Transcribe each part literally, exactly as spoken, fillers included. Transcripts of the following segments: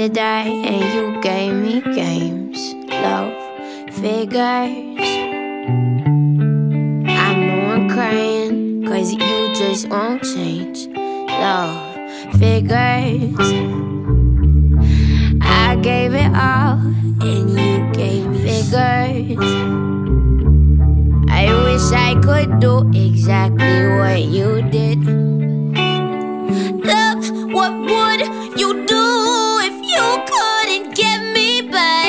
yesterday and you gave me games. Love figures. I know I'm crying, cause you just won't change. Love figures. I gave it all and you gave me figures. I wish I could do exactly what you did. Love, what would you do if you couldn't get me back?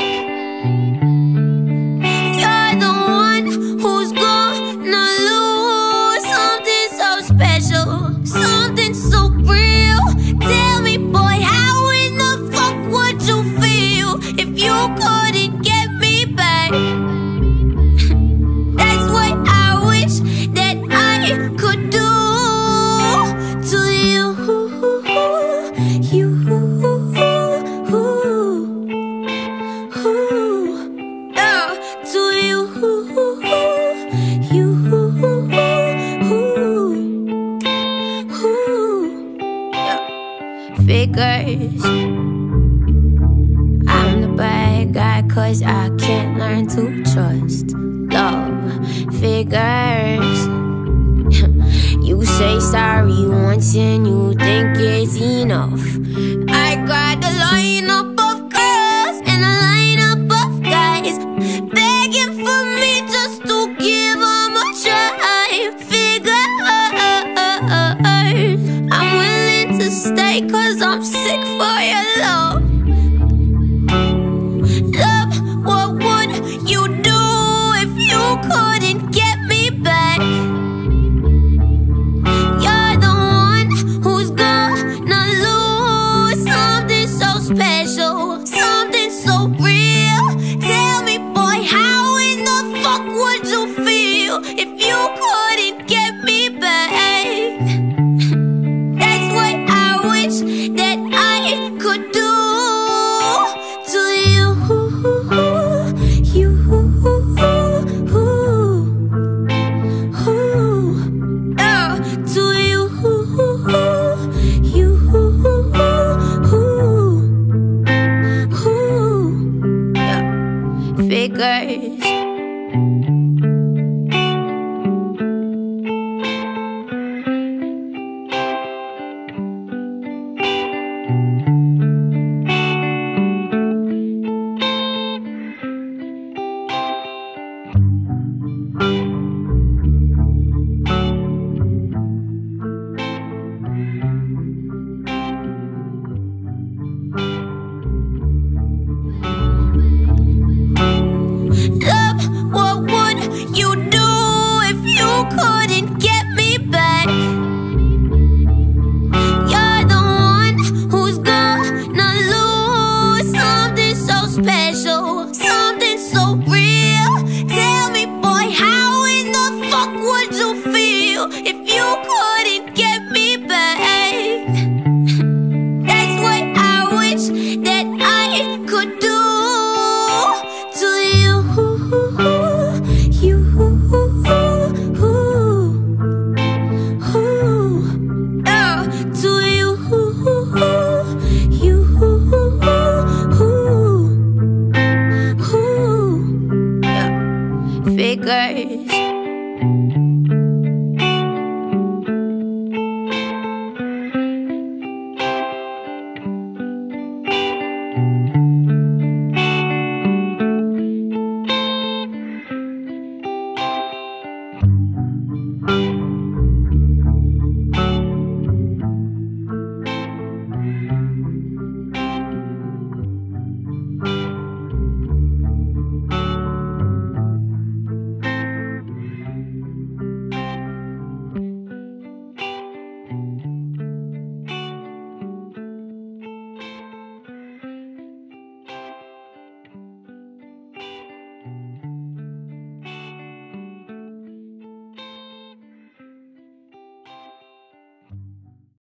You're the one who's gonna lose something so special, something so real. Tell me, boy, how in the fuck would you feel if you couldn't get me back? That's what I wish that I could do to you. You, yeah, to you, you, yeah. Figures. I'm the bad guy cause I can't learn to trust. Love figures. You say sorry once and you think it's enough. I got a lineup of girls and a lineup of guys begging for me just to give them a try. Figures. I'm willing to stay cause I'm sick for your love. Love, what would you do if you couldn't get me back? Special, something so real. Tell me, boy, how in the fuck would you feel if you couldn't get me back? That's what I wish that I could do to you. You, yeah, to you. You. Figures. Special, something so real. Tell me, boy, how in the fuck would you feel if you couldn't get me back? That's what I wish that I could do to you. You, yeah, to you. You. Figures.